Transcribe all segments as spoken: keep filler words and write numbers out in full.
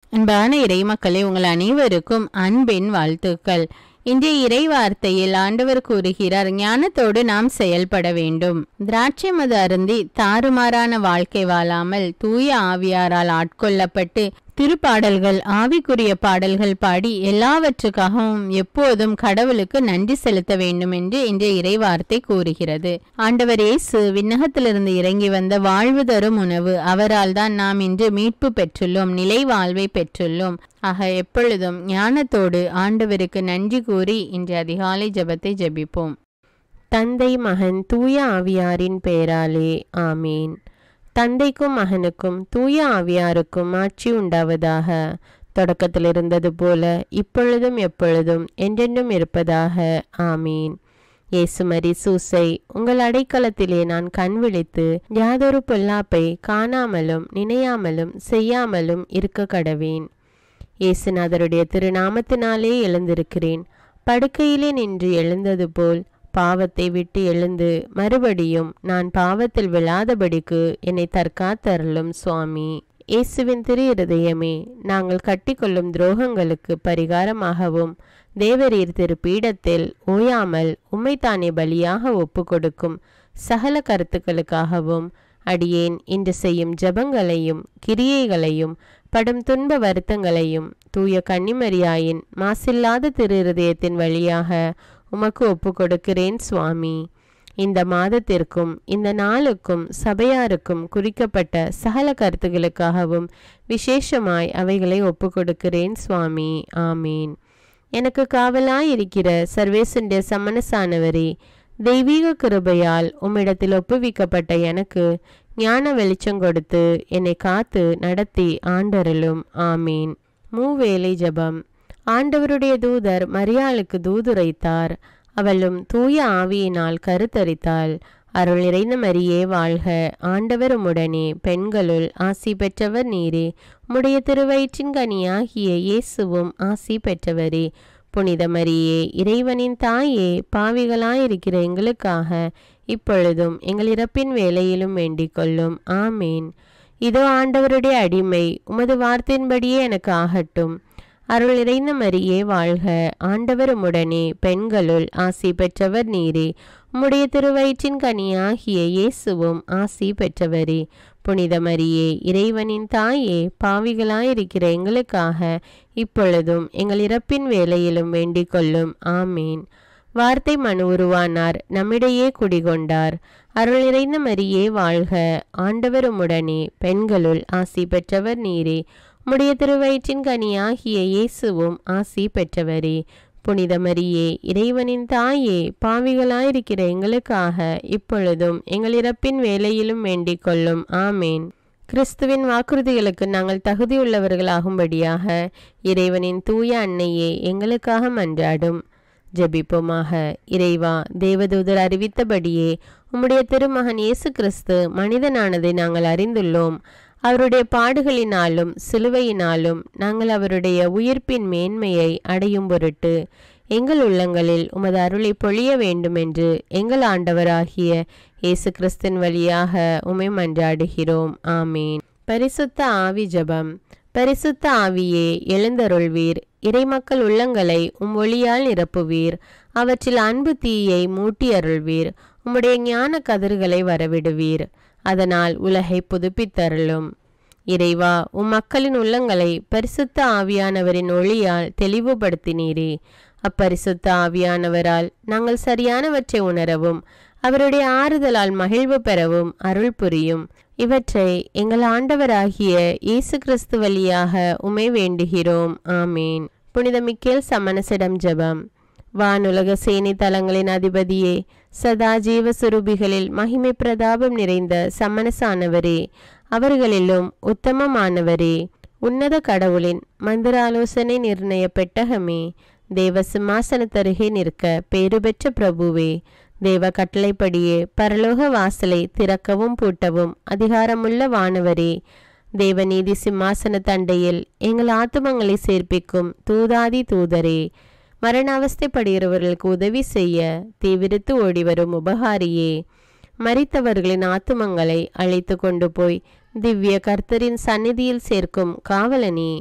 அன்பான இறைமக்களே, உங்கள் அனைவருக்கும் அன்பின் வாழ்த்துக்கள். இன்றைய இறை வார்த்தையில் ஆண்டவர் கூறுகிறார், ஞானத்தோடு நாம் செயல்பட வேண்டும். திராட்சை மது அருந்தி தாறுமாறான வாழ்க்கை வாழாமல் தூய ஆவியாரால் ஆட்கொள்ளப்பட்டு திருப்பாடல்கள், ஆவிக்குரிய பாடல்கள் பாடி எல்லாவற்றுக்காகவும் எப்போதும் கடவுளுக்கு நன்றி செலுத்த வேண்டும் என்று இன்றைய இறை வார்த்தை கூறுகிறது. ஆண்டவர் இயேசு விண்ணகத்திலிருந்து இறங்கி வந்த வாழ்வு தரும் உணவு. அவரால் தான் நாம் இன்று மீட்பு பெற்றுள்ளோம், நிலை வாழ்வை பெற்றுள்ளோம். ஆக எப்பொழுதும் ஞானத்தோடு ஆண்டவருக்கு நன்றி கூறி இன்று அதிகாலை ஜெபத்தை ஜெபிப்போம். தந்தை, மகன், தூய ஆவியாரின் பெயராலே ஆமீன். தந்தைக்கும் மகனுக்கும் தூய ஆவியாருக்கும் ஆட்சி உண்டாவதாக. தொடக்கத்தில் இருந்தது போல இப்பொழுதும் எப்பொழுதும் என்றென்றும் இருப்பதாக ஆமீன். இயேசுமரி சூசை, உங்கள் அடைக்கலத்திலே நான் கண் விழித்து யாதொரு பொல்லாப்பை காணாமலும் நினையாமலும் செய்யாமலும் இருக்க கடவேன். இயேசுநாதருடைய திருநாமத்தினாலே எழுந்திருக்கிறேன். படுக்கையிலே நின்று எழுந்தது போல் பாவத்தை விட்டு எழுந்து மறுபடியும் நான் பாவத்தில் விழாதபடிக்கு என்னை தற்காத்தருளும் சுவாமி. இயேசுவின் திரு இருதயமே, நாங்கள் கட்டிக்கொள்ளும் துரோகங்களுக்கு பரிகாரமாகவும் தேவரீர் திரு பீடத்தில் ஓயாமல் உம்மைத்தானே பலியாக ஒப்பு கொடுக்கும் சகல கருத்துக்களுக்காகவும் அடியேன் இன்று செய்யும் ஜபங்களையும் கிரியைகளையும் படும் துன்ப வருத்தங்களையும் தூய கன்னிமரியாயின் மாசில்லாத திரு இருதயத்தின் வழியாக உமக்கு ஒப்பு கொடுக்கிறேன் சுவாமி. இந்த மாதத்திற்கும் இந்த நாளுக்கும் சபையாருக்கும் குறிக்கப்பட்ட சகல கருத்துகளுக்காகவும் விசேஷமாய் அவைகளை ஒப்பு கொடுக்கிறேன் சுவாமி. ஆமீன். எனக்கு காவலாயிருக்கிற சர்வேசுடைய சமனசானவரே, தெய்வீக கிருபையால் உம்மிடத்தில் ஒப்புவிக்கப்பட்ட எனக்கு ஞான வெளிச்சம் கொடுத்து என்னை காத்து நடத்தி ஆண்டருளும். ஆமீன். மூவேளை ஜபம். ஆண்டவருடைய தூதர் மரியாளுக்கு தூதுரைத்தார். அவளும் தூய ஆவியினால் கருத்தரித்தாள். அருள் நிறைந்த மரியே வாழ்க, ஆண்டவர் உம்முடனே, பெண்களுள் ஆசி பெற்றவர் நீரே. உம்முடைய திருவயிற்றின் கனியாகிய இயேசுவும் ஆசி பெற்றவரே. புனித மரியே, இறைவனின் தாயே, பாவிகளாயிருக்கிற எங்களுக்காக இப்பொழுதும் எங்கள் இறப்பின் வேளையிலும் வேண்டிக் கொள்ளும். ஆமீன். இதோ ஆண்டவருடைய அடிமை, உமது வார்த்தையின்படியே எனக்கு ஆகட்டும். அருள் நிறைந்த மரியே வாழ்க, ஆண்டவர் உம்முடனே, பெண்களுள் ஆசி பெற்றவர் நீரே. உம்முடைய திருவயிற்றின் கனியாகிய இயேசுவும் ஆசி பெற்றவரே. புனித மரியே, இறைவனின் தாயே, பாவிகளாயிருக்கிற எங்களுக்காக இப்பொழுதும் எங்கள் இறப்பின் வேளையிலும் வேண்டிக் கொள்ளும். ஆமீன். வார்த்தை மனு உருவானார், நம்மிடையே குடிகொண்டார். அருள் நிறைந்த மரியே வாழ்க, ஆண்டவர் உம்முடனே, பெண்களுள் ஆசி பெற்றவர் நீரே. உம்முடைய திருவயிற்றின் கனியாகிய இயேசுவும் ஆசி பெற்றவரே. புனித மரியே, இறைவனின் தாயே, பாவிகளாயிருக்கிற எங்களுக்காக இப்பொழுதும் எங்கள் இறப்பின் வேளையிலும் வேண்டிக் கொள்ளும். ஆமேன். கிறிஸ்துவின் வாக்குறுதிகளுக்கு நாங்கள் தகுதியுள்ளவர்களாகும்படியாக இறைவனின் தூய அன்னையே எங்களுக்காக மன்றாடும். ஜெபிப்போமாக. இறைவா, தேவதூதர் அறிவித்தபடியே உம்முடைய திருமகன் இயேசு கிறிஸ்து மனிதனானதை நாங்கள் அறிந்துள்ளோம். அவருடைய பாடுகளினாலும் சிலுவையினாலும் நாங்கள் அவருடைய உயிர்ப்பின் மேன்மையை அடையும் பொருட்டு எங்கள் உள்ளங்களில் உமது அருளை பொழிய வேண்டுமென்று எங்கள் ஆண்டவராகிய இயேசு கிறிஸ்தின் வழியாக உம்மை மன்றாடுகிறோம். ஆமீன். பரிசுத்த ஆவி ஜபம். பரிசுத்த ஆவியே, எழுந்தருள்வீர். இறைமக்கள் உள்ளங்களை உம் ஒளியால் நிரப்புவீர். அவற்றில் அன்பு தீயை மூட்டி அருள்வீர். உம்முடைய ஞான கதிர்களை வரவிடுவீர். அதனால் உலகை புதுப்பித்தருளும். இறைவா, உம் மக்களின் உள்ளங்களை பரிசுத்த ஆவியானவரின் ஒளியால் தெளிவுபடுத்தினீரே. அப்பரிசுத்த ஆவியானவரால் நாங்கள் சரியானவற்றை உணரவும் அவருடைய ஆறுதலால் மகிழ்வு பெறவும் அருள் புரியும். இவற்றை எங்கள் ஆண்டவராகிய இயேசு கிறிஸ்து வழியாக உமை வேண்டுகிறோம். ஆமீன். புனித மிக்கேல் சமணசிடம் ஜெபம். வானுலக சேனை தலங்களின் அதிபதியே, சதா ஜீவ சுரூபிகளில் மகிமை பிரதாபம் நிறைந்த சமணசானவரே, அவர்களிலும் உத்தமமானவரே, உன்னத கடவுளின் மந்திராலோசனை நிர்ணய பெட்டகமே, தேவ சிம்மாசனத்தருகே நிற்க பேறு பெற்ற பிரபுவே, தேவ கட்டளைப்படியே பரலோக வாசலை திறக்கவும் பூட்டவும் அதிகாரமுள்ள வானவரே, தேவநீதி சிம்மாசன தண்டையில் எங்கள் ஆத்துமங்களை சேர்ப்பிக்கும் தூதாதி தூதரே, மரண அவஸ்தைப்படுகிறவர்களுக்கு உதவி செய்ய தீவிரித்து ஓடிவரும் உபகாரியே, மரித்தவர்களின் ஆத்துமங்களை அழைத்து கொண்டு போய் திவ்ய கர்த்தரின் சந்நிதியில் சேர்க்கும் காவலனே,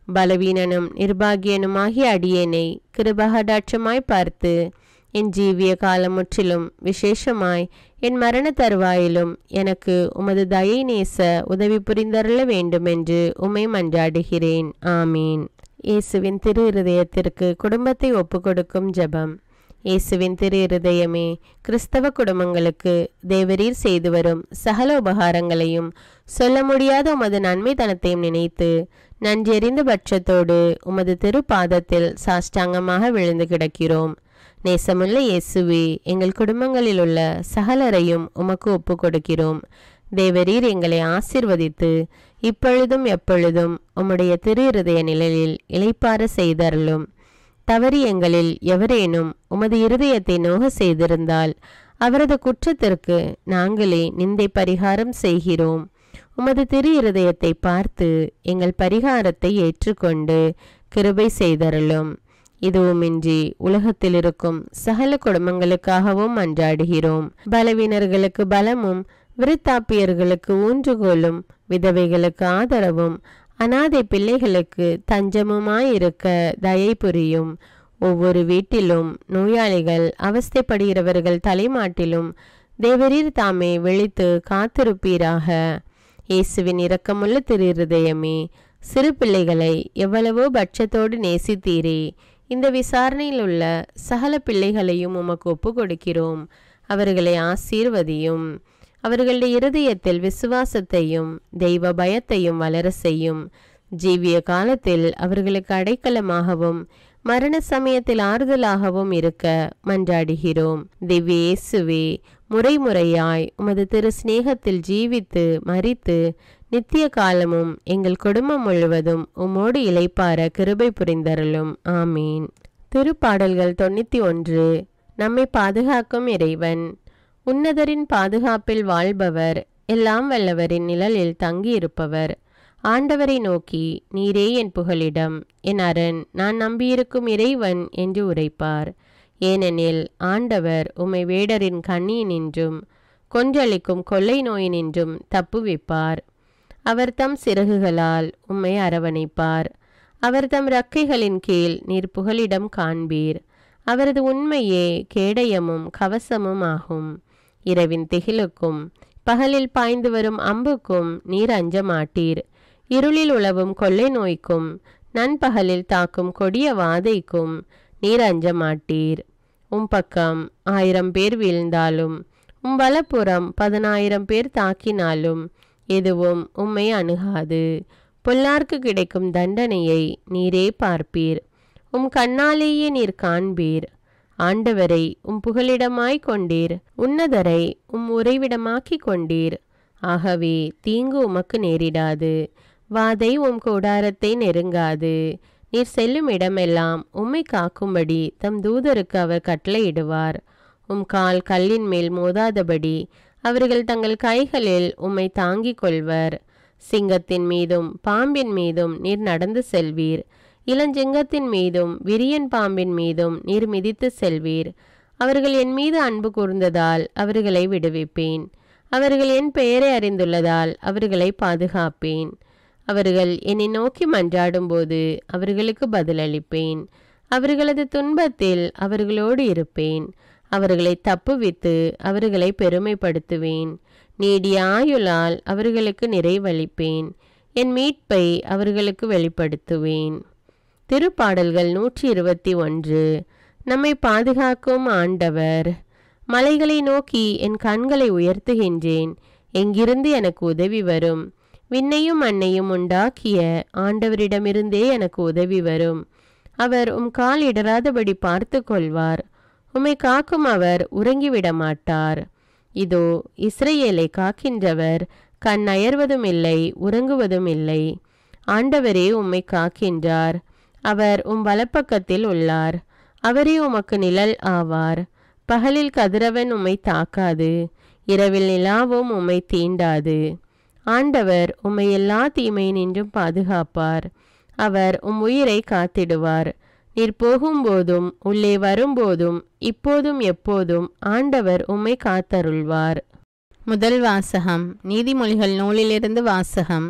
பலவீனனும் நிர்பாகியனுமாகிய அடியேனை கிருபகடாட்சமாய் பார்த்து என் ஜீவிய காலம் முற்றிலும் விசேஷமாய் என் மரண தருவாயிலும் எனக்கு உமது தயை நேச உதவி புரிந்தருள வேண்டுமென்று உம்மை மன்றாடுகிறேன். ஆமீன். இயேசுவின் திரு இருதயத்திற்கு குடும்பத்தை ஒப்புக்கொடுக்கும் ஜெபம். இயேசுவின் திரு இருதயமே, கிறிஸ்தவ குடும்பங்களுக்கு தேவரீர் செய்து வரும் சகல உபகாரங்களையும் சொல்ல முடியாத உமது நன்மைத்தனத்தையும் நினைத்து நன்றெறிந்த பட்சத்தோடு உமது திரு பாதத்தில் சாஷ்டாங்கமாக விழுந்து கிடக்கிறோம். நேசமுள்ள இயேசுவே, எங்கள் குடும்பங்களில் உள்ள சகலரையும் உமக்கு ஒப்பு கொடுக்கிறோம். தேவரீர் எங்களை ஆசீர்வதித்து இப்பொழுதும் எப்பொழுதும் உம்முடைய திரு இருதய நிழலில் இளைப்பாற செய்தருளும். தவறி எங்களில் எவரேனும் உமது இருதயத்தை நோக செய்திருந்தால் அவரது குற்றத்திற்கு நாங்களே நிந்தை பரிகாரம் செய்கிறோம். உமது திரு இருதயத்தை பார்த்து எங்கள் பரிகாரத்தை ஏற்றுக்கொண்டு கிருபை செய்தருளும். இதுவுமின்றி உலகத்தில் இருக்கும் சகல குடும்பங்களுக்காகவும் மன்றாடுகிறோம். பலவீனர்களுக்கு பலமும், விருத்தாப்பியர்களுக்கு ஊன்றுகோலும், விதவைகளுக்கு ஆதரவும், அநாதை பிள்ளைகளுக்கு தஞ்சமுமாயிருக்க தயை புரியும். ஒவ்வொரு வீட்டிலும் நோயாளிகள் அவஸ்தைப்படுகிறவர்கள் தலைமாட்டிலும் தேவரீர் தாமே விழித்து காத்திருப்பீராக. இயேசுவின் இரக்கமுள்ள திரு இருதயமே, சிறு பிள்ளைகளை எவ்வளவோ பட்சத்தோடு நேசித்தீரே. இந்த விசாரணையில் உள்ள சகல பிள்ளைகளையும் உமக்கு ஒப்பு கொடுக்கிறோம். அவர்களை ஆசீர்வதியும். அவர்களுடைய இருதயத்தில் விசுவாசத்தையும் தெய்வ பயத்தையும் வளர செய்யும். ஜீவிய காலத்தில் அவர்களுக்கு அடைக்கலமாகவும் மரண சமயத்தில் ஆறுதலாகவும் இருக்க மன்றாடுகிறோம். திவ்ய இயேசுவே, முறை முறையாய் உமது திரு சிநேகத்தில் ஜீவித்து மரித்து நித்திய காலமும் எங்கள் குடும்பம் முழுவதும் உம்மோடு இளைப்பார கிருபை புரிந்தருளும். ஆமீன். திருப்பாடல்கள் தொண்ணூற்றி ஒன்று. நம்மை பாதுகாக்கும் இறைவன். உன்னதரின் பாதுகாப்பில் வாழ்பவர், எல்லாம் வல்லவரின் நிழலில் தங்கியிருப்பவர். ஆண்டவரை நோக்கி, நீரே என் புகலிடம், என் அரண், நான் நம்பியிருக்கும் இறைவன் என்று உரைப்பார். ஏனெனில் ஆண்டவர் உம்மை வேடரின் கண்ணியினின்றும் கொன்றளிக்கும் கொள்ளை நோயினின்றும் தப்புவிப்பார். அவர் தம் சிறகுகளால் உம்மை அரவணைப்பார். அவர் தம் இறக்கைகளின் கீழ் நீர் புகலிடம் காண்பீர். அவரது உண்மையே கேடயமும் கவசமும் ஆகும். இரவின் திகிலுக்கும் பகலில் பாய்ந்து வரும் அம்புக்கும் நீர் அஞ்ச மாட்டீர். இருளில் உலவும் கொள்ளை நோய்க்கும் நண்பகலில் தாக்கும் கொடிய வாதைக்கும் நீர் அஞ்ச மாட்டீர். உம் பக்கம் ஆயிரம் பேர் வீழ்ந்தாலும் உம் வலப்புறம் பதினாயிரம் பேர் தாக்கினாலும் எதுவும் உம்மை அணுகாது. பொல்லார்க்கு கிடைக்கும் தண்டனையை நீரே பார்ப்பீர். உம் கண்ணாலேயே நீர் காண்பீர். ஆண்டவரை உம் புகலிடமாய் கொண்டீர். உன்னதரை உம் உறைவிடமாக்கி கொண்டீர். ஆகவே தீங்கு உமக்கு நேரிடாது. வாதை உம் கூடாரத்தை நெருங்காது. நீர் செல்லும் இடமெல்லாம் உம்மை காக்கும்படி தம் தூதருக்கு அவர் கட்டளையிடுவார். உம் கால் கல்லின் மேல் மோதாதபடி அவர்கள் தங்கள் கைகளில் உம்மை தாங்கிக் கொள்வர். சிங்கத்தின் மீதும் பாம்பின் மீதும் நீர் நடந்து செல்வீர். இளஞ்சிங்கத்தின் மீதும் விரியன் பாம்பின் மீதும் நீர் மிதித்து செல்வீர். அவர்கள் என் மீது அன்பு கூர்ந்ததால் அவர்களை விடுவிப்பேன். அவர்கள் என் பெயரை அறிந்துள்ளதால் அவர்களை பாதுகாப்பேன். அவர்கள் என்னை நோக்கி மன்றாடும்போது அவர்களுக்கு பதிலளிப்பேன். அவர்களது துன்பத்தில் அவர்களோடு இருப்பேன். அவர்களை தப்புவித்து அவர்களை பெருமைப்படுத்துவேன். நீடிய ஆயுளால் அவர்களுக்கு நிறைவளிப்பேன். என் மீட்பை அவர்களுக்கு வெளிப்படுத்துவேன். திருப்பாடல்கள் நூற்றி இருபத்தி ஒன்று. நம்மை பாதுகாக்கும் ஆண்டவர். மலைகளை நோக்கி என் கண்களை உயர்த்துகின்றேன். எங்கிருந்து எனக்கு உதவி வரும்? விண்ணையும் மண்ணையும் உண்டாக்கிய ஆண்டவரிடமிருந்தே எனக்கு உதவி வரும். அவர் உம் கால் இடராதபடி பார்த்து கொள்வார். உம்மை காக்கும் அவர் உறங்கிவிட மாட்டார். இதோ இஸ்ரவேலை காக்கின்றவர் கண் அயர்வதும் இல்லை, உறங்குவதும் இல்லை. ஆண்டவரே உம்மை காக்கின்றார். அவர் உம் வலப்பக்கத்தில் உள்ளார். அவரே உமக்கு நிழல் ஆவார். பகலில் கதிரவன் உம்மை தாக்காது, இரவில் நிலாவும் உம்மை தீண்டாது. ஆண்டவர் உம்மை எல்லா தீமையினின்றும் பாதுகாப்பார். அவர் உம் உயிரை காத்திடுவார். நீர் போகும்போதும் உள்ளே வரும்போதும் இப்போதும் எப்போதும் ஆண்டவர் உம்மை காத்தருள்வார். முதல் வாசகம். நீதிமொழிகள் நூலிலிருந்து வாசகம்.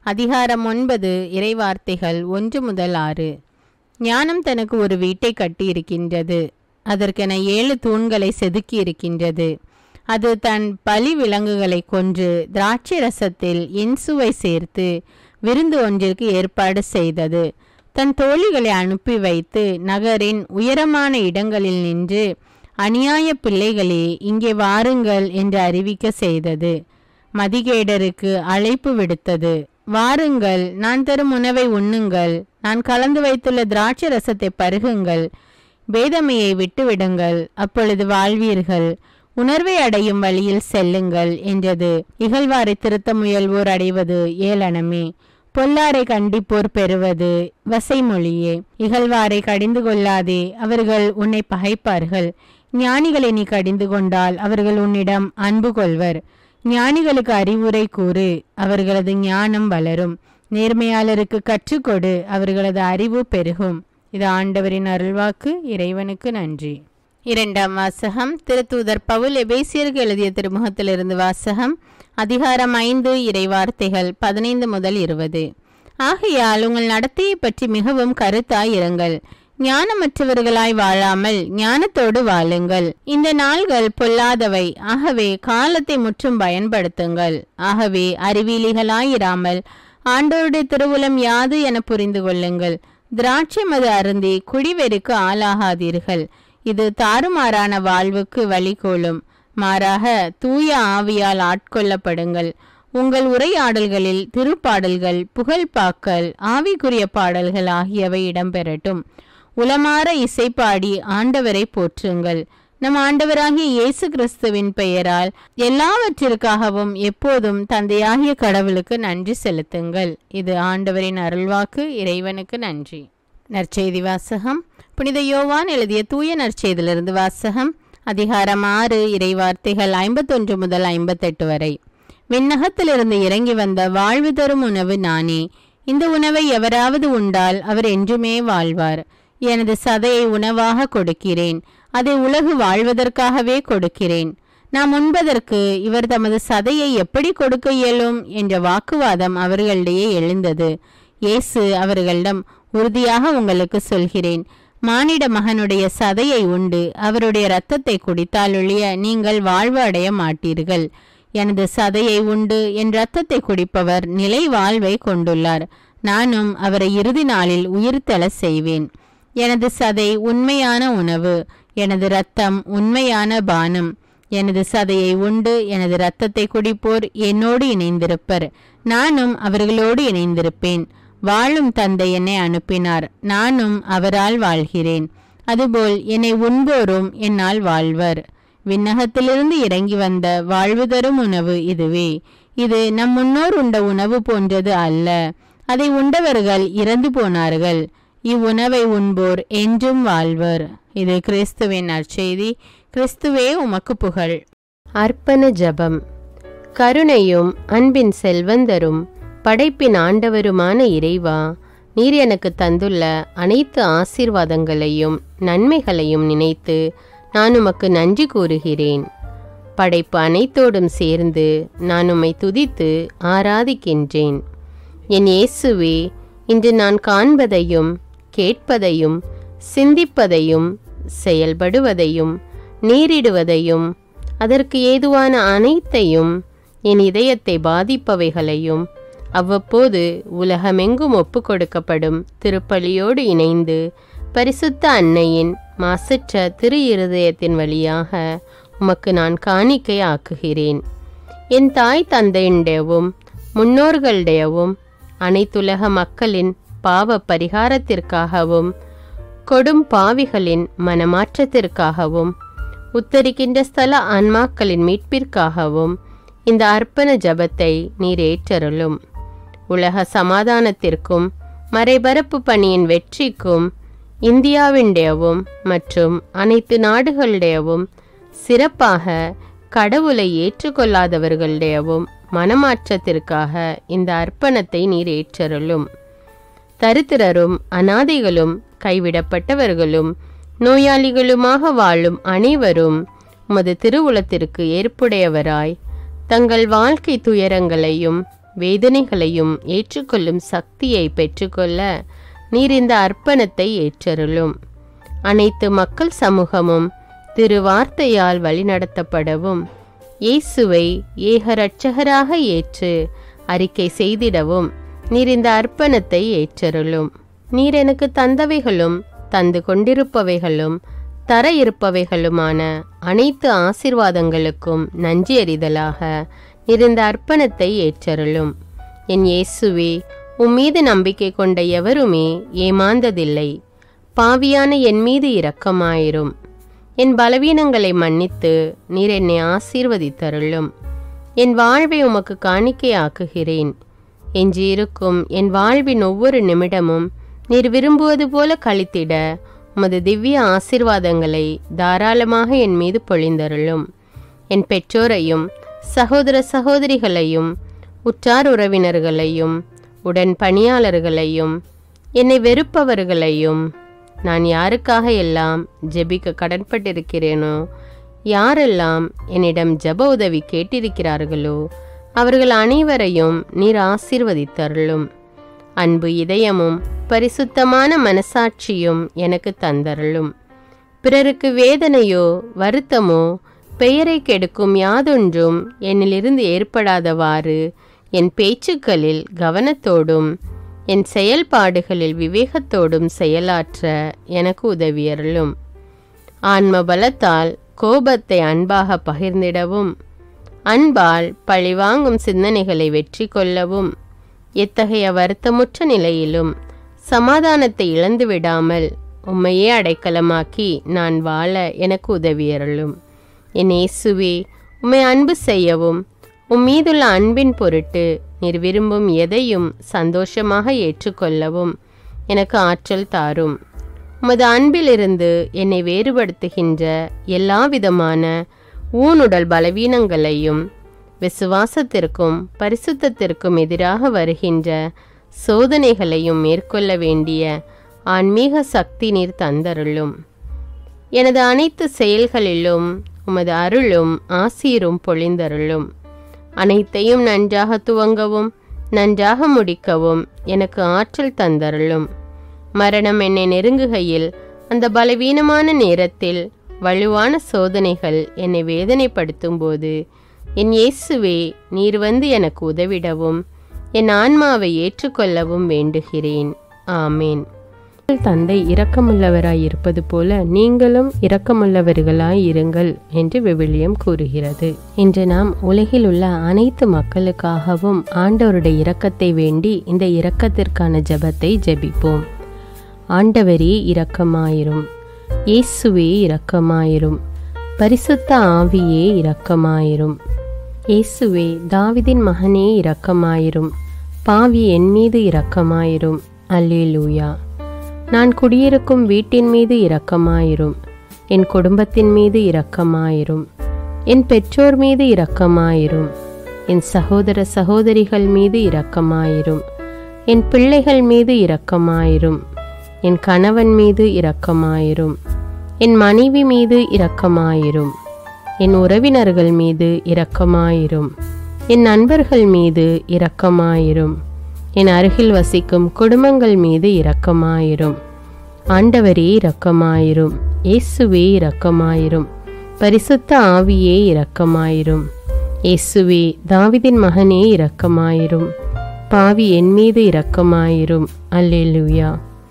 அதிகாரம் ஒன்பது, இறைவார்த்தைகள் ஒன்று முதல் ஆறு. ஞானம் தனக்கு ஒரு வீட்டை கட்டி இருக்கின்றது. அதற்கென ஏழு தூண்களை செதுக்கி இருக்கின்றது. அது தன் பலி விலங்குகளை கொன்று திராட்சை ரசத்தில் இன்சுவை சேர்த்து விருந்து ஒன்றிற்கு ஏற்பாடு செய்தது. தன் தோழிகளை அனுப்பி வைத்து நகரின் உயரமான இடங்களில் நின்று, அநியாய பிள்ளைகளே, இங்கே வாருங்கள் என்று அறிவிக்க செய்தது. மதிகேடருக்கு அழைப்பு விடுத்தது. வாருங்கள், நான் தரும் உணவை உண்ணுங்கள், நான் கலந்து வைத்துள்ள திராட்சை ரசத்தை பருகுங்கள், பேதமையை விட்டுவிடுங்கள், அப்பொழுது வாழ்வீர்கள், உணர்வை அடையும் வழியில் செல்லுங்கள் என்றது. இகழ்வாரை திருத்த முயல்வோர் அடைவது ஏளனமே, பொல்லாரை கண்டிப்போர் பெறுவது வசைமொழியே. இகழ்வாரை கடிந்து கொள்ளாதே, அவர்கள் உன்னை பகைப்பார்கள். ஞானிகளை நீ கடிந்து கொண்டால் அவர்கள் உன்னிடம் அன்பு கொள்வர். ஞானிகளுக்கு அறிவுரை கூறு, அவர்களது ஞானம் வளரும். நேர்மையாளருக்கு கற்றுக்கொடு, அவர்களது அறிவு பெருகும். இது ஆண்டவரின் அருள்வாக்கு. இறைவனுக்கு நன்றி. இரண்டாம் வாசகம். திருத்தூதர் பவுல் எபேசியருக்கு எழுதிய திருமுகத்திலிருந்து வாசகம். அதிகாரம் ஐந்து, இறைவார்த்தைகள் பதினைந்து முதல் இருபது. ஆகையால் உங்கள் நடத்தையை பற்றி மிகவும் கருத்தாய் இருங்கள். ஞானமற்றவர்களாய் வாழாமல் ஞானத்தோடு வாழுங்கள். இந்த நாள்கள் பொல்லாதவை, ஆகவே காலத்தை முற்றும் பயன்படுத்துங்கள். ஆகவே அறிவியலிகளாயிராமல் ஆண்டவருடைய திருவுளம் யாது என புரிந்து கொள்ளுங்கள். திராட்சை மது அருந்தி குடிவெறிக்கு ஆளாகாதீர்கள். இது தாறுமாறான வாழ்வுக்கு வழிகோலும். மாறாக தூய ஆவியால் ஆட்கொள்ளப்படுங்கள். உங்கள் உரையாடல்களில் திருப்பாடல்கள், புகழ்பாக்கள், ஆவிக்குரிய பாடல்கள் ஆகியவை இடம்பெறட்டும். உளமாற இசைப்பாடி ஆண்டவரை போற்றுங்கள். நம் ஆண்டவராகிய இயேசு கிறிஸ்துவின் பெயரால் எல்லாவற்றிற்காகவும் எப்போதும் தந்தையாகிய கடவுளுக்கு நன்றி செலுத்துங்கள். இது ஆண்டவரின் அருள்வாக்கு. இறைவனுக்கு நன்றி. நற்செய்தி வாசகம். புனித யோவான் எழுதிய தூய நற்செய்தியிலிருந்து வாசகம். அதிகாரம் ஆறு, இறைவார்த்தைகள் ஐம்பத்தொன்று முதல் ஐம்பத்தெட்டு வரை. விண்ணகத்திலிருந்து இறங்கி வந்த வாழ்வு தரும் உணவு நானே. இந்த உணவை எவராவது உண்டால் அவர் என்றுமே வாழ்வார். எனது சதையை உணவாக கொடுக்கிறேன். அதை உலகு வாழ்வதற்காகவே கொடுக்கிறேன். நாம் உண்பதற்கு இவர் தமது சதையை எப்படி கொடுக்க இயலும் என்ற வாக்குவாதம் அவர்களிடையே எழுந்தது. இயேசு அவர்களிடம், உறுதியாக உங்களுக்கு சொல்கிறேன், மானிட மகனுடைய சதையை உண்டு அவருடைய இரத்தத்தை குடித்தாலொழிய நீங்கள் வாழ்வு அடைய மாட்டீர்கள். எனது சதையை உண்டு என் இரத்தத்தை குடிப்பவர் நிலை வாழ்வை கொண்டுள்ளார். நானும் அவரை இறுதி நாளில் உயிர்த்தெழ செய்வேன். எனது சதை உண்மையான உணவு, எனது இரத்தம் உண்மையான பானம். எனது சதையை உண்டு எனது இரத்தத்தை குடிப்போர் என்னோடு இணைந்திருப்பர், நானும் அவர்களோடு இணைந்திருப்பேன். வாழும் தந்தை என்னை அனுப்பினார், நானும் அவரால் வாழ்கிறேன். அதுபோல் என்னை உண்போரும் என்னால் வாழ்வர். விண்ணகத்திலிருந்து இறங்கி வந்த வாழ்வு தரும் உணவு இதுவே. இது நம் முன்னோர் உண்ட உணவு போன்றது அல்ல. அதை உண்டவர்கள் இறந்து போனார்கள். இவ்வுணவை உண்போர் என்றும் வாழ்வர். இது கிறிஸ்துவின் நற்செய்தி. கிறிஸ்துவே உமக்கு புகழ். அர்ப்பண ஜபம். கருணையும் அன்பின் செல்வந்தரும் படைப்பின் ஆண்டவருமான இறைவா, நீர் எனக்கு தந்துள்ள அனைத்து ஆசீர்வாதங்களையும் நன்மைகளையும் நினைத்து நான் உமக்கு நன்றி கூறுகிறேன். படைப்பு அனைத்தோடும் சேர்ந்து நான் உம்மை துதித்து ஆராதிக்கின்றேன். என் இயேசுவே, இன்று நான் காண்பதையும் கேட்பதையும் சிந்திப்பதையும் செயல்படுவதையும் நேரிடுவதையும் அதற்கு ஏதுவான அனைத்தையும் என் இதயத்தை பாதிப்பவைகளையும் அவ்வப்போது உலகமெங்கும் ஒப்பு கொடுக்கப்படும் திருப்பலியோடு இணைந்து பரிசுத்த அன்னையின் மாசற்ற திரு இருதயத்தின் வழியாக உமக்கு நான் காணிக்கை ஆக்குகிறேன். என் தாய் தந்தையுடையவும் முன்னோர்களுடையவும் அனைத்துலக மக்களின் பாவ பரிகாரத்திற்காகவும் கொடும் பாவிகளின் மனமாற்றத்திற்காகவும் உத்தரிக்கின்ற ஸ்தல ஆன்மாக்களின் மீட்பிற்காகவும் இந்த அர்ப்பண ஜபத்தை நீர் ஏற்றருளும். உலக சமாதானத்திற்கும் மறைபரப்பு பணியின் வெற்றிக்கும் இந்தியாவின்டையவும் மற்றும் அனைத்து நாடுகளுடையவும் சிறப்பாக கடவுளை ஏற்றுக்கொள்ளாதவர்களுடையவும் மனமாற்றத்திற்காக இந்த அர்ப்பணத்தை நீர் ஏற்றருளும். தரித்திரரும் அனாதைகளும் கைவிடப்பட்டவர்களும் நோயாளிகளுமாக வாழும் அனைவரும் உமது திருவுளத்திற்கு ஏற்புடையவராய் தங்கள் வாழ்க்கை துயரங்களையும் வேதனைகளையும் ஏற்றுக்கொள்ளும் சக்தியை பெற்றுக்கொள்ள நீர் இந்த அர்ப்பணத்தை ஏற்றருளும். அனைத்து மக்கள் சமூகமும் திருவார்த்தையால் வழிநடத்தப்படவும் இயேசுவை ஏக இரட்சகராக ஏற்று அறிக்கை செய்திடவும் நீர் இந்த அர்ப்பணத்தை ஏற்றருளும். நீர் எனக்கு தந்தவைகளும் தந்து கொண்டிருப்பவைகளும் தர இருப்பவைகளுமான அனைத்து ஆசீர்வாதங்களுக்கும் நன்றி அறிதலாக நீர் இந்த அர்ப்பணத்தை ஏற்றருளும். என் இயேசுவே, உம்மீது நம்பிக்கை கொண்ட எவருமே ஏமாந்ததில்லை. பாவியான என் மீது இரக்கமாயிரும். என் பலவீனங்களை மன்னித்து நீர் என்னை ஆசீர்வதித்தருளும். என் வாழ்வை உமக்கு காணிக்கையாக்குகிறேன். எஞ்சியிருக்கும் என் வாழ்வின் ஒவ்வொரு நிமிடமும் நீர் விரும்புவது போல கழித்திட உமது திவ்ய ஆசீர்வாதங்களை தாராளமாக என் மீது பொழிந்தருளும். என் பெற்றோரையும் சகோதர சகோதரிகளையும் உற்றார் உறவினர்களையும் உடன் பணியாளர்களையும் என்னை வெறுப்பவர்களையும் நான் யாருக்காக எல்லாம் ஜெபிக்க கடன்பட்டிருக்கிறேனோ, யாரெல்லாம் என்னிடம் ஜெப உதவி கேட்டிருக்கிறார்களோ அவர்கள் அனைவரையும் நீர் ஆசீர்வதித்தருளும். அன்பு இதயமும் பரிசுத்தமான மனசாட்சியும் எனக்கு தந்தருளும். பிறருக்கு வேதனையோ வருத்தமோ பெயரை கெடுக்கும் யாதொன்றும் என்னிலிருந்து ஏற்படாதவாறு என் பேச்சுக்களில் கவனத்தோடும் என் செயல்பாடுகளில் விவேகத்தோடும் செயலாற்ற எனக்கு உதவியருளும். ஆன்ம பலத்தால் கோபத்தை அன்பாக பகிர்ந்திடவும் அன்பால் பழிவாங்கும் சிந்தனைகளை வெற்றி கொள்ளவும் எத்தகைய வருத்தமுற்ற நிலையிலும் சமாதானத்தை இழந்து விடாமல் உம்மையே அடைக்கலமாக்கி நான் வாழ எனக்கு உதவியருளும். என் இயேசுவே, உம்மை அன்பு செய்யவும் உம்மீதுள்ள அன்பின் பொருட்டு நீர் விரும்பும் எதையும் சந்தோஷமாக ஏற்றுக்கொள்ளவும் எனக்கு ஆற்றல் தாரும். உமது அன்பிலிருந்து என்னை வேறுபடுத்துகின்ற எல்லா விதமான ஊனுடல் பலவீனங்களையும் விசுவாசத்திற்கும் பரிசுத்தத்திற்கும் எதிராக வருகின்ற சோதனைகளையும் மேற்கொள்ள வேண்டிய ஆன்மீக சக்தி நீர் தந்தருளும். எனது அனைத்து செயல்களிலும் உமது அருளும் ஆசீரும் பொழிந்தருளும். அனைத்தையும் நன்றாக துவங்கவும் நன்றாக முடிக்கவும் எனக்கு ஆற்றல் தந்தருளும். மரணம் என்னை நெருங்குகையில் அந்த பலவீனமான நேரத்தில் வலுவான சோதனைகள் என்னை வேதனைப்படுத்தும் போது என் இயேசுவே, நீர் வந்து எனக்கு உதவிடவும் என் ஆன்மாவை ஏற்றுக்கொள்ளவும் வேண்டுகிறேன். ஆமேன். தந்தை இரக்கமுள்ளவராய் இருப்பது போல நீங்களும் இரக்கமுள்ளவர்களாய் இருங்கள் என்று விவிலியம் கூறுகிறது. இன்று நாம் உலகில் உள்ள அனைத்து மக்களுக்காகவும் ஆண்டவருடைய இரக்கத்தை வேண்டி இந்த இரக்கத்திற்கான ஜெபத்தை ஜெபிப்போம். ஆண்டவரே இரக்கமாயிரும். இயேசுவே இரக்கமாயிரும். பரிசுத்த ஆவியே இரக்கமாயிரும். இயேசுவே, தாவீதின் மகனே இரக்கமாயிரும். பாவி என் மீது இரக்கமாயிரும். அல்லேலூயா. நான் குடியிருக்கும் வீட்டின் மீது இரக்கமாயிரும். என் குடும்பத்தின் மீது இரக்கமாயிரும். என் பெற்றோர் மீது இரக்கமாயிரும். என் சகோதர சகோதரிகள் மீது இரக்கமாயிரும். என் பிள்ளைகள் மீது இரக்கமாயிரும். என் கணவன் மீது இரக்கமாயிரும். என் மனைவி மீது இரக்கமாயிரும். என் உறவினர்கள் மீது இரக்கமாயிரும். என் நண்பர்கள் மீது இரக்கமாயிரும். என் அருகில் வசிக்கும் குடும்பங்கள் மீது இரக்கமாயிரும். ஆண்டவரே இரக்கமாயிரும். இயேசுவே இரக்கமாயிரும். பரிசுத்த ஆவியே இரக்கமாயிரும். இயேசுவே, தாவீதின் மகனே இரக்கமாயிரும். பாவி என் மீது இரக்கமாயிரும். அல்லேலூயா.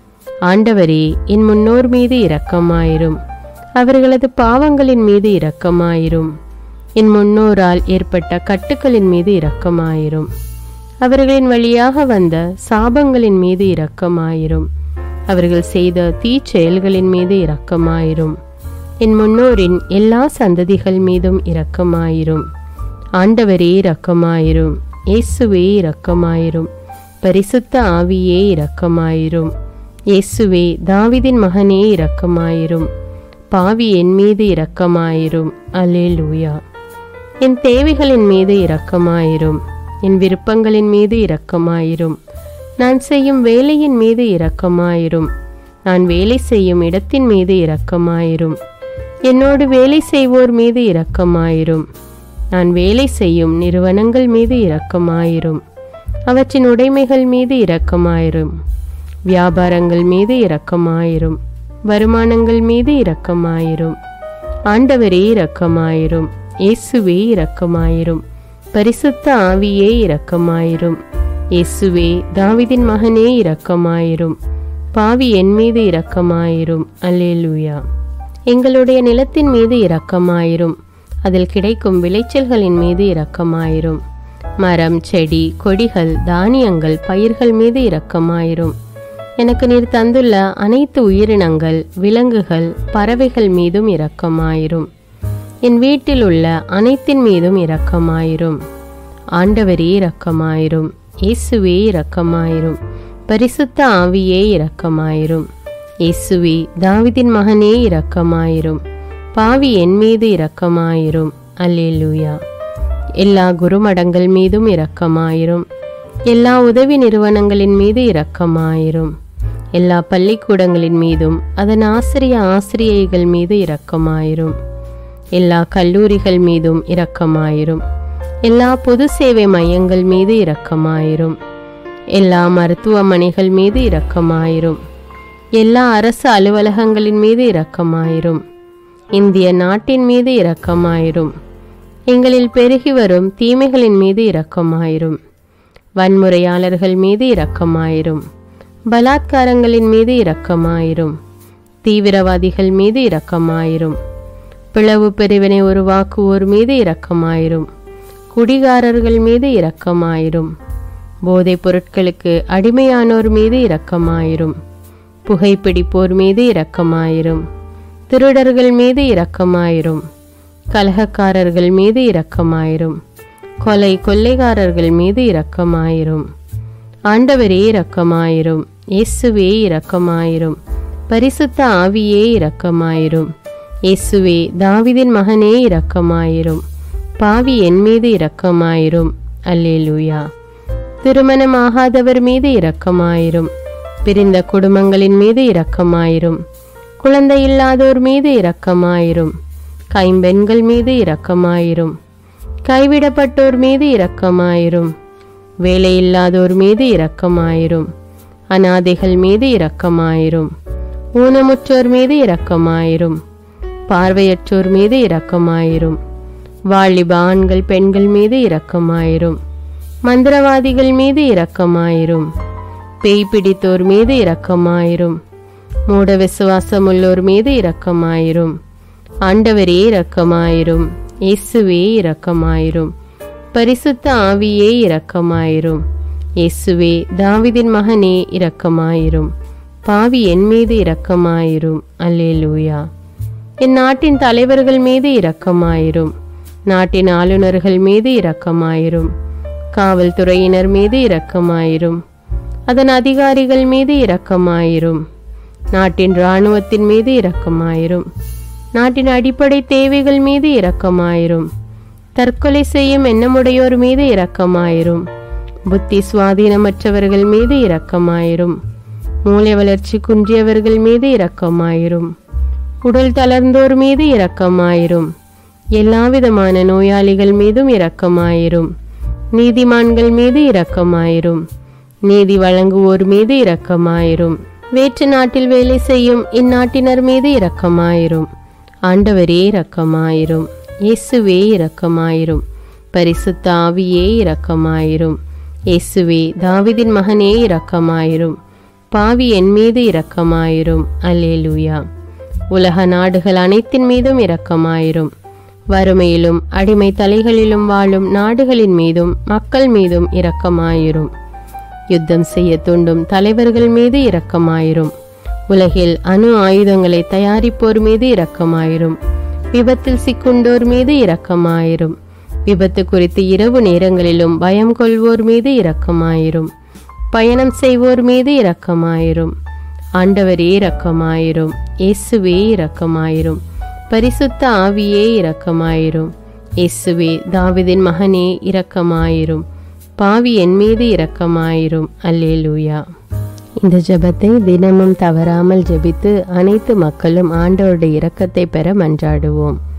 ஆண்டவரே, என் முன்னோர் மீது இரக்கமாயிரும். அவர்களது பாவங்களின் மீது இரக்கமாயிரும். என் முன்னோரால் ஏற்பட்ட கட்டுக்களின் மீது இரக்கமாயிரும். அவர்களின் வழியாக வந்த சாபங்களின் மீது இரக்கமாயிரும். அவர்கள் செய்த தீச்செயல்களின் மீது இரக்கமாயிரும். என் முன்னோரின் எல்லா சந்ததிகள் மீதும் இரக்கமாயிரும். ஆண்டவரே இரக்கமாயிரும். இயேசுவே இரக்கமாயிரும். பரிசுத்த ஆவியே இரக்கமாயிரும். இயேசுவே, தாவீதின் மகனே இரக்கமாயிரும். பாவி என் மீது இரக்கமாயிரும். அல்லேலூயா. என் தேவைகளின் மீது இரக்கமாயிரும். என் விருப்பங்களின் மீது இரக்கமாயிரும். நான் செய்யும் வேலையின் மீது இரக்கமாயிரும். நான் வேலை செய்யும் இடத்தின் மீது இரக்கமாயிரும். என்னோடு வேலை செய்வோர் மீது இரக்கமாயிரும். நான் வேலை செய்யும் நிறுவனங்கள் மீது இரக்கமாயிரும். அவற்றின் உடைமைகள் மீது இரக்கமாயிரும். வியாபாரங்கள் மீது இரக்கமாயிரும். வருமானங்கள் மீது இரக்கமாயிரும். ஆண்டவரே இரக்கமாயிரும். இயேசுவே இரக்கமாயிரும். பரிசுத்த ஆவியே இரக்கமாயிரும். இயேசுவே தாவீதின் மகனே இரக்கமாயிரும். பாவி என் மீது இரக்கமாயிரும். அல்லேலூயா. எங்களுடைய நிலத்தின் மீது இரக்கமாயிரும். அதில் கிடைக்கும் விளைச்சல்களின் மீது இரக்கமாயிரும். மரம், செடி, கொடிகள், தானியங்கள், பயிர்கள் மீது இரக்கமாயிரும். எனக்கு நீர் தந்துள்ள அனைத்து உயிரினங்கள், விலங்குகள், பறவைகள் மீதும் இரக்கமாயிரும். என் வீட்டில் உள்ள அனைத்தின் மீதும் இரக்கமாயிரும். ஆண்டவரே இரக்கமாயிரும். இயேசுவே இரக்கமாயிரும். பரிசுத்த ஆவியே இரக்கமாயிரும். இயேசுவே தாவீதின் மகனே இரக்கமாயிரும். பாவி என் மீது இரக்கமாயிரும். அல்லேலூயா. எல்லா குருமடங்கள் மீதும் இரக்கமாயிரும். எல்லா உதவி நிறுவனங்களின் மீது இரக்கமாயிரும். எல்லா பள்ளிக்கூடங்களின் மீதும் அதன் ஆசிரிய ஆசிரியைகள் மீது இரக்கமாயிரும். எல்லா கல்லூரிகள் மீதும் இரக்கமாயிரும். எல்லா பொது சேவை மையங்கள் மீது இரக்கமாயிரும். எல்லா மருத்துவமனைகள் மீது இரக்கமாயிரும். எல்லா அரசு அலுவலகங்களின் மீது இரக்கமாயிரும். இந்திய நாட்டின் மீது இரக்கமாயிரும். எங்களில் பெருகி வரும் தீமைகளின் மீது இரக்கமாயிரும். வன்முறையாளர்கள் மீது இரக்கமாயிரும். பலாத்காரங்களின் மீது இரக்கமாயிரும். தீவிரவாதிகள் மீது இரக்கமாயிரும். பிளவு பிரிவினை உருவாக்குவோர் மீது இரக்கமாயிரும். குடிகாரர்கள் மீது இரக்கமாயிரும். போதைப் பொருட்களுக்கு அடிமையானோர் மீது இரக்கமாயிரும். புகைப்பிடிப்போர் மீது இரக்கமாயிரும். திருடர்கள் மீது இரக்கமாயிரும். கலகக்காரர்கள் மீது இரக்கமாயிரும். கொலை கொள்ளைக்காரர்கள் மீது இரக்கமாயிரும். ஆண்டவரே இரக்கமாயிரும். இயேசுவே இரக்கமாயிரும். பரிசுத்த ஆவியே இரக்கமாயிரும். இயேசுவே தாவீதின் மகனே இரக்கமாயிரும். பாவி என் மீது இரக்கமாயிரும். அல்லேலூயா. திருமணமாகாதவர் மீது இரக்கமாயிரும். பிரிந்த குடும்பங்களின் மீது இரக்கமாயிரும். குழந்தை இல்லாதோர் மீது இரக்கமாயிரும். கைம்பெண்கள் மீது இரக்கமாயிரும். கைவிடப்பட்டோர் மீது இரக்கமாயிரும். வேலையில்லாதோர் மீது இரக்கமாயிரும். அநாதைகள் மீது இரக்கமாயிரும். ஊனமுற்றோர் மீது இரக்கமாயிரும். பார்வையற்றோர் மீது இரக்கமாயிரும். வாலிப ஆண்கள் பெண்கள் மீது இரக்கமாயிரும். மந்திரவாதிகள் மீது இரக்கமாயிரும். பேய் பிடித்தோர் மீது இரக்கமாயிரும். மூட விசுவாசமுள்ளோர் மீது இரக்கமாயிரும். ஆண்டவரே இரக்கமாயிரும். இயேசுவே இரக்கமாயிரும். பரிசுத்த ஆவியே இரக்கமாயிரும். இயேசுவே தாவீதின் மகனே இரக்கமாயிரும். பாவி என் மீது இரக்கமாயிரும். அல்லேலூயா. என் நாட்டின் தலைவர்கள் மீது இரக்கமாயிரும். நாட்டின் ஆளுநர்கள் மீது இரக்கமாயிரும். காவல்துறையினர் மீது இரக்கமாயிரும். அதன் அதிகாரிகள் மீது இரக்கமாயிரும். நாட்டின் இராணுவத்தின் மீது இரக்கமாயிரும். நாட்டின் அடிப்படை தேவைகள் மீது இரக்கமாயிரும். தற்கொலை செய்யும் எண்ணமுடையோர் மீது இரக்கமாயிரும். புத்தி சுவாதீனமற்றவர்கள் மீது இரக்கமாயிரும். மூளை வளர்ச்சி குன்றியவர்கள் மீது இரக்கமாயிரும். உடல் தளர்ந்தோர் மீது இரக்கமாயிரும். எல்லாவிதமான நோயாளிகள் மீதும் இரக்கமாயிரும். நீதிமான்கள் மீது இரக்கமாயிரும். நீதி வழங்குவோர் மீது இரக்கமாயிரும். வேற்று நாட்டில் வேலை செய்யும் இந்நாட்டினர் மீது இரக்கமாயிரும். ஆண்டவரே இரக்கமாயிரும். இயேசுவே இரக்கமாயிரும். பரிசுத்த ஆவியே இரக்கமாயிரும். இயேசுவே தாவீதின் மகனே இரக்கமாயிரும். பாவி என் மீது இரக்கமாயிரும். அல்லேலூயா. உலக நாடுகள் அனைத்தின் மீதும் இரக்கமாயிரும். வறுமையிலும் அடிமை தலைகளிலும் வாழும் நாடுகளின் மீதும் மக்கள் மீதும் இரக்கமாயிரும். யுத்தம் செய்ய தூண்டும் தலைவர்கள் மீது இரக்கமாயிரும். உலகில் அணு ஆயுதங்களை தயாரிப்போர் மீது இரக்கமாயிரும். விபத்தில் சிக்குண்டோர் மீது இரக்கமாயிரும். விபத்து குறித்து இரவு நேரங்களிலும் பயம் கொள்வோர் மீது இரக்கமாயிரும். பயணம் செய்வோர் மீது இரக்கமாயிரும். ஆண்டவரே இரக்கமாயிரும். இயேசுவே இரக்கமாயிரும். பரிசுத்த ஆவியே இரக்கமாயிரும். இயேசுவே தாவீதின் மகனே இரக்கமாயிரும். பாவி என் மீது இரக்கமாயிரும். அல்லேலூயா. இந்த ஜெபத்தை தினமும் தவறாமல் ஜெபித்து அனைத்து மக்களும் ஆண்டவருடைய இரக்கத்தை பெற மன்றாடுவோம்.